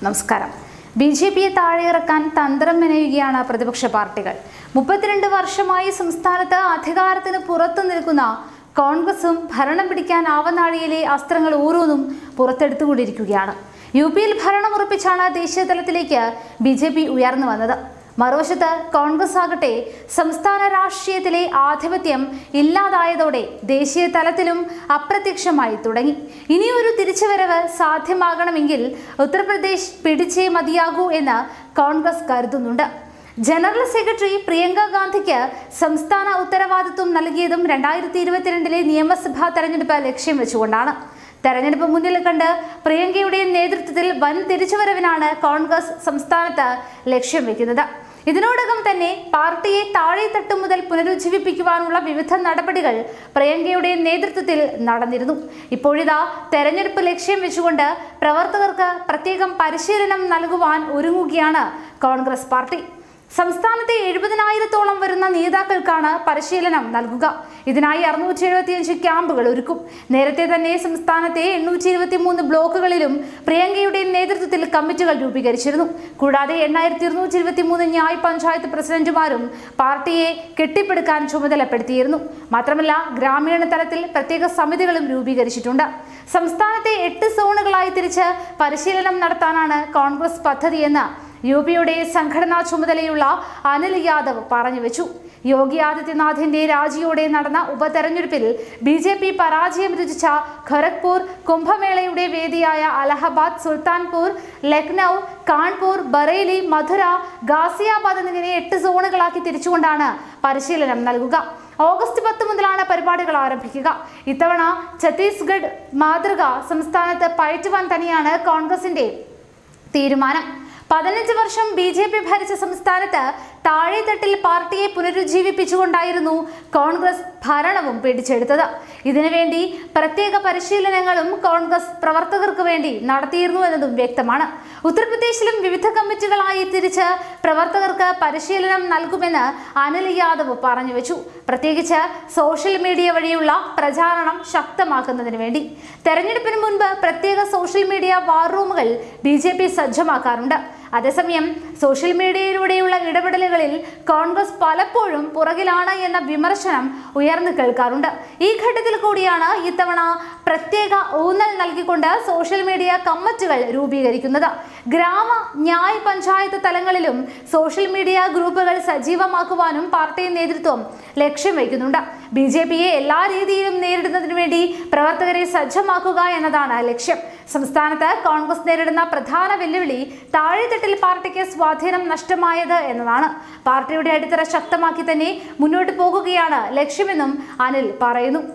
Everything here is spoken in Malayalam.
നമസ്കാരം. ബിജെപിയെ താഴെയിറക്കാൻ തന്ത്രം മെനയുകയാണ് പ്രതിപക്ഷ പാർട്ടികൾ. 32 വർഷമായി സംസ്ഥാനത്ത് അധികാരത്തിന് പുറത്തു നിൽക്കുന്ന കോൺഗ്രസും ഭരണം പിടിക്കാൻ ആവനാഴിയിലെ അസ്ത്രങ്ങൾ ഓരോന്നും പുറത്തെടുത്തുകൊണ്ടിരിക്കുകയാണ്. യുപിയിൽ ഭരണമുറപ്പിച്ചാണ് ദേശീയ തലത്തിലേക്ക് ബിജെപി ഉയർന്നു വന്നത്. മറുവശത്ത് കോൺഗ്രസ് ആകട്ടെ സംസ്ഥാന രാഷ്ട്രീയത്തിലെ ആധിപത്യം ഇല്ലാതായതോടെ ദേശീയ തലത്തിലും അപ്രത്യക്ഷമായി തുടങ്ങി. ഇനിയൊരു തിരിച്ചുവരവ് സാധ്യമാകണമെങ്കിൽ ഉത്തർപ്രദേശ് പിടിച്ചേ മതിയാകൂ എന്ന് കോൺഗ്രസ് കരുതുന്നുണ്ട്. ജനറൽ സെക്രട്ടറി പ്രിയങ്ക ഗാന്ധിക്ക് സംസ്ഥാന ഉത്തരവാദിത്വം നൽകിയതും 2022 നിയമസഭാ തെരഞ്ഞെടുപ്പ് ലക്ഷ്യം വെച്ചുകൊണ്ടാണ്. തെരഞ്ഞെടുപ്പ് മുന്നിൽ കണ്ട് പ്രിയങ്കയുടെ നേതൃത്വത്തിൽ വൻ തിരിച്ചുവരവിനാണ് കോൺഗ്രസ് സംസ്ഥാനത്ത് ലക്ഷ്യം വെക്കുന്നത്. ഇതിനോടകം തന്നെ പാർട്ടിയെ താഴെത്തട്ടു മുതൽ പുനരുജ്ജീവിപ്പിക്കുവാനുള്ള വിവിധ നടപടികൾ പ്രിയങ്കയുടെ നേതൃത്വത്തിൽ നടന്നിരുന്നു. ഇപ്പോഴിതാ തെരഞ്ഞെടുപ്പ് ലക്ഷ്യം വെച്ചുകൊണ്ട് പ്രവർത്തകർക്ക് പ്രത്യേകം പരിശീലനം നൽകുവാൻ ഒരുങ്ങുകയാണ് കോൺഗ്രസ് പാർട്ടി. സംസ്ഥാനത്തെ 70,000-ഓളം വരുന്ന നേതാക്കൾക്കാണ് പരിശീലനം നൽകുക. ഇതിനായി 675 ക്യാമ്പുകൾ ഒരുക്കും. നേരത്തെ തന്നെ സംസ്ഥാനത്തെ 823 ബ്ലോക്കുകളിലും പ്രിയങ്കയുടെ നേതൃത്വത്തിൽ കമ്മിറ്റികൾ രൂപീകരിച്ചിരുന്നു. കൂടാതെ 8223 ന്യായ് പഞ്ചായത്ത് പ്രസിഡന്റുമാരും പാർട്ടിയെ കെട്ടിപ്പടുക്കാൻ ചുമതലപ്പെടുത്തിയിരുന്നു. മാത്രമല്ല ഗ്രാമീണ തലത്തിൽ പ്രത്യേക സമിതികളും രൂപീകരിച്ചിട്ടുണ്ട്. സംസ്ഥാനത്തെ 8 സോണുകളായി തിരിച്ച് പരിശീലനം നടത്താനാണ് കോൺഗ്രസ് പദ്ധതിയെന്ന് യുപിയുടെ സംഘടനാ ചുമതലയുള്ള അനിൽ യാദവ് പറഞ്ഞു വെച്ചു. യോഗി ആദിത്യനാഥിന്റെ രാജിയോടെ നടന്ന ഉപതെരഞ്ഞെടുപ്പിൽ ബിജെപി പരാജയം രുചിച്ച ഖരഗ്പൂർ, കുംഭമേളയുടെ വേദിയായ അലഹബാദ്, സുൽത്താൻപൂർ, ലക്നൌ, കാൺപൂർ, ബറേലി, മധുര, ഗാസിയാബാദ് എന്നിങ്ങനെ 8 സോണുകളാക്കി തിരിച്ചുകൊണ്ടാണ് പരിശീലനം നൽകുക. ഓഗസ്റ്റ് 10 മുതലാണ് പരിപാടികൾ ആരംഭിക്കുക. ഇത്തവണ ഛത്തീസ്ഗഡ് മാതൃക സംസ്ഥാനത്ത് പയറ്റുവാൻ തന്നെയാണ് കോൺഗ്രസിന്റെ തീരുമാനം. 15 വർഷം ബിജെപി ഭരിച്ച സംസ്ഥാനത്ത് താഴെത്തട്ടിൽ പാർട്ടിയെ പുനരുജ്ജീവിപ്പിച്ചുകൊണ്ടായിരുന്നു കോൺഗ്രസ് ഭരണവും പിടിച്ചെടുത്തത്. ഇതിനുവേണ്ടി പ്രത്യേക പരിശീലനങ്ങളും കോൺഗ്രസ് പ്രവർത്തകർക്ക് വേണ്ടി നടത്തിയിരുന്നു എന്നതും വ്യക്തമാണ്. ഉത്തർപ്രദേശിലും വിവിധ കമ്മിറ്റികളായി തിരിച്ച് പ്രവർത്തകർക്ക് പരിശീലനം നൽകുമെന്ന് അനിൽ യാദവ് പറഞ്ഞു വെച്ചു. പ്രത്യേകിച്ച് സോഷ്യൽ മീഡിയ വഴിയുള്ള പ്രചാരണം ശക്തമാക്കുന്നതിന് വേണ്ടി. തെരഞ്ഞെടുപ്പിന് മുൻപ് പ്രത്യേക സോഷ്യൽ മീഡിയ വാർ റൂമുകൾ ബിജെപി സജ്ജമാക്കാറുണ്ട്. അതേസമയം സോഷ്യൽ മീഡിയയിലൂടെയുള്ള ഇടപെടലുകളിൽ കോൺഗ്രസ് പലപ്പോഴും പുറകിലാണ് എന്ന വിമർശനം ഉയർന്നു കേൾക്കാറുണ്ട്. ഈ ഘട്ടത്തിൽ കൂടിയാണ് ഇത്തവണ പ്രത്യേക ഊന്നൽ നൽകിക്കൊണ്ട് സോഷ്യൽ മീഡിയ കമ്മിറ്റികൾ രൂപീകരിക്കുന്നത്. ഗ്രാമ, ന്യായ് പഞ്ചായത്ത് തലങ്ങളിലും സോഷ്യൽ മീഡിയ ഗ്രൂപ്പുകൾ സജീവമാക്കുവാനും പാർട്ടി നേതൃത്വം ലക്ഷ്യം വയ്ക്കുന്നുണ്ട്. ബിജെപിയെ എല്ലാ രീതിയിലും നേരിടുന്നതിനു വേണ്ടി പ്രവർത്തകരെ സജ്ജമാക്കുക എന്നതാണ് ലക്ഷ്യം. സംസ്ഥാനത്ത് കോൺഗ്രസ് നേരിടുന്ന പ്രധാന വെല്ലുവിളി താഴെത്തട്ടിൽ പാർട്ടിക്ക് സ്വാധീനം നഷ്ടമായത് എന്നതാണ്. പാർട്ടിയുടെ അടിത്തറ ശക്തമാക്കി തന്നെ മുന്നോട്ട് പോകുകയാണ് ലക്ഷ്യമെന്നും അനിൽ പറയുന്നു.